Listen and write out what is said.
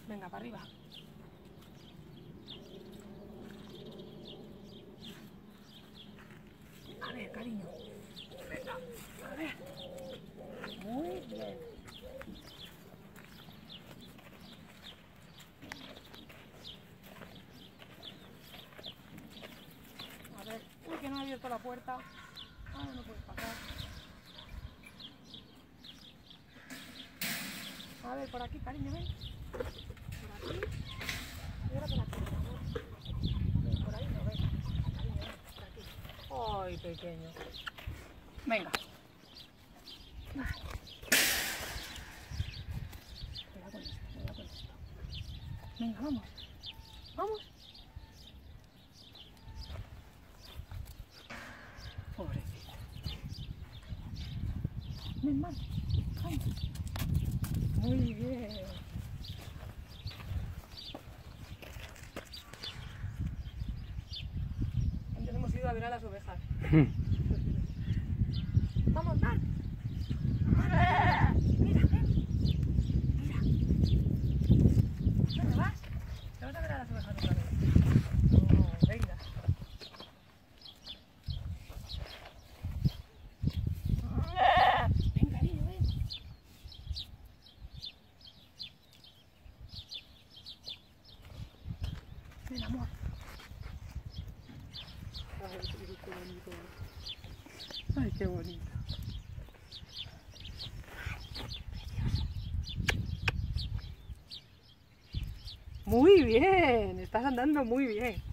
Venga, para arriba. A ver, cariño. Venga, a ver. Muy bien. A ver, uy, que no he abierto la puerta. Ah, no puedes pasar. A ver, por aquí, cariño, ven. Por aquí. Y ahora por aquí, amor. Por ahí no, ven. Cariño, ven, por aquí. Ay, pequeño. Venga. Cuidado con esto, cuidado con esto. Venga, vamos. Vamos. Pobrecito. Ven, vamos. Vamos. Muy bien. Antes hemos ido a ver a las ovejas. Vamos, Dan. Mira, ven. Mira. ¿Dónde vas? Te vas a ver a las ovejas otra vez. No, venga. Ven, cariño, ven. Ven, amor. Ay, qué bonito. Muy bien, estás andando muy bien.